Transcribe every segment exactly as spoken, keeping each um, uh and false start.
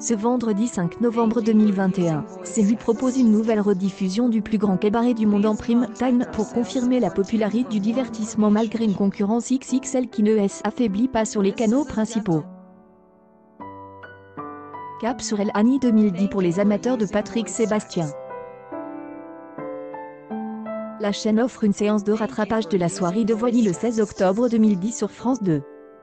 Ce vendredi cinq novembre deux mille vingt et un, C huit propose une nouvelle rediffusion du plus grand cabaret du monde en prime time pour confirmer la popularité du divertissement malgré une concurrence X X L qui ne s'affaiblit pas sur les canaux principaux. Cap sur El Hani deux mille dix pour les amateurs de Patrick Sébastien. La chaîne offre une séance de rattrapage de la soirée de Voili le seize octobre deux mille dix sur France deux.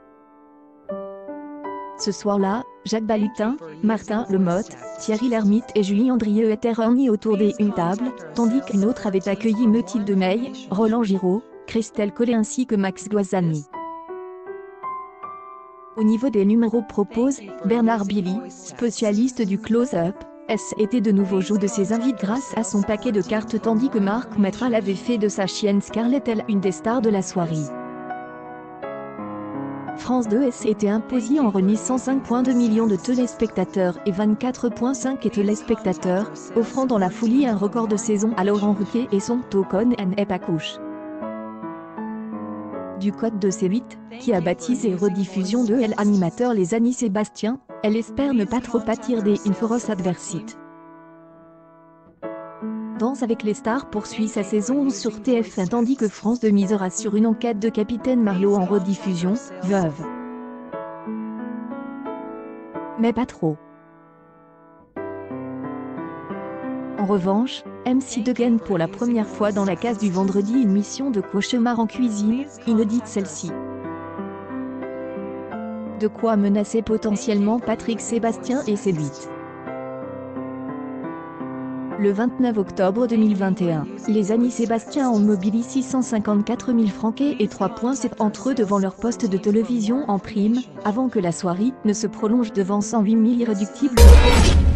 Ce soir-là, Jacques Balutin, Martin Lemotte, Thierry Lhermitte et Julie Andrieux étaient réunis autour d'une table, tandis qu'une autre avait accueilli Mathilde Meil, Roland Giraud, Christelle Collet ainsi que Max Guazzani. Au niveau des numéros propose, Bernard Billy, spécialiste du close-up, S était de nouveau joue de ses invités grâce à son paquet de cartes tandis que Marc Metral avait fait de sa chienne Scarlett elle une des stars de la soirée. France deux s'était imposé en renaissant cinq virgule deux millions de téléspectateurs et vingt-quatre virgule cinq téléspectateurs, offrant dans la folie un record de saison à Laurent Ruquier et son Tokon et Pakouche. Du code de C huit, qui a baptisé rediffusion de l'animateur Les Amis Sébastien, elle espère ne pas trop pâtir des Inforos adversites. Danse avec les stars poursuit sa saison onze sur T F un tandis que France deux misera sur une enquête de Capitaine Marlowe en rediffusion, Veuve. Mais pas trop. En revanche, M C dégaine pour la première fois dans la case du vendredi une mission de cauchemar en cuisine, inédite celle-ci. De quoi menacer potentiellement Patrick Sébastien et C huit. Le vingt-neuf octobre deux mille vingt et un, les Amis Sébastien ont mobilisé six cent cinquante-quatre mille francs et trois virgule sept entre eux devant leur poste de télévision en prime, avant que la soirée ne se prolonge devant cent huit mille irréductibles.